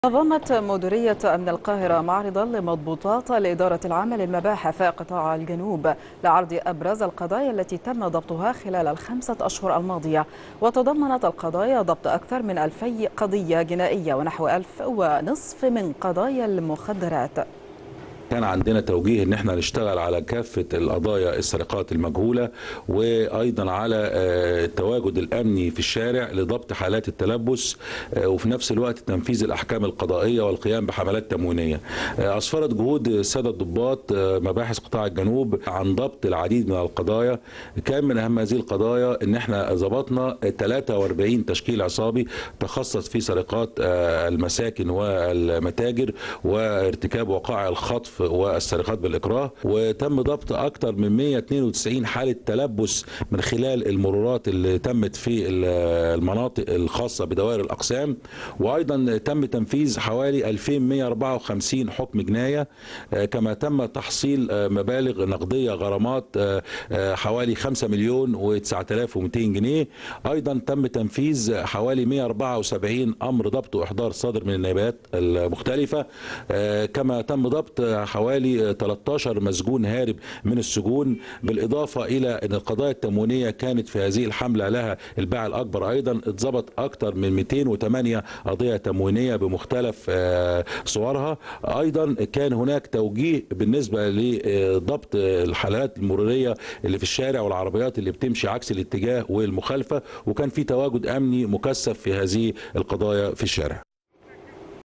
نظمت مديرية أمن القاهرة معرضا لمضبوطات الإدارة العامة للمباحث قطاع الجنوب لعرض أبرز القضايا التي تم ضبطها خلال الخمسة أشهر الماضية. وتضمنت القضايا ضبط أكثر من 2000 قضية جنائية ونحو 1500 من قضايا المخدرات. كان عندنا توجيه ان احنا نشتغل على كافة القضايا السرقات المجهولة، وايضا على التواجد الامني في الشارع لضبط حالات التلبس، وفي نفس الوقت تنفيذ الاحكام القضائية والقيام بحملات تموينية. اسفرت جهود السادة الضباط مباحث قطاع الجنوب عن ضبط العديد من القضايا. كان من اهم هذه القضايا ان احنا ضبطنا 43 تشكيل عصابي تخصص في سرقات المساكن والمتاجر وارتكاب وقائع الخطف والسرقات بالإكراه، وتم ضبط أكثر من 192 حالة تلبس من خلال المرورات اللي تمت في المناطق الخاصة بدوائر الأقسام. وأيضا تم تنفيذ حوالي 2154 حكم جناية، كما تم تحصيل مبالغ نقدية غرامات حوالي 5 مليون و9200 جنيه. أيضا تم تنفيذ حوالي 174 أمر ضبط وإحضار صادر من النيابات المختلفة، كما تم ضبط حوالي 13 مسجون هارب من السجون، بالإضافة إلى أن القضايا التموينية كانت في هذه الحملة لها الباع الأكبر. أيضا اتضبط أكثر من 208 قضية تموينية بمختلف صورها. أيضا كان هناك توجيه بالنسبة لضبط الحالات المرورية اللي في الشارع والعربيات اللي بتمشي عكس الاتجاه والمخالفة، وكان في تواجد أمني مكثف في هذه القضايا في الشارع.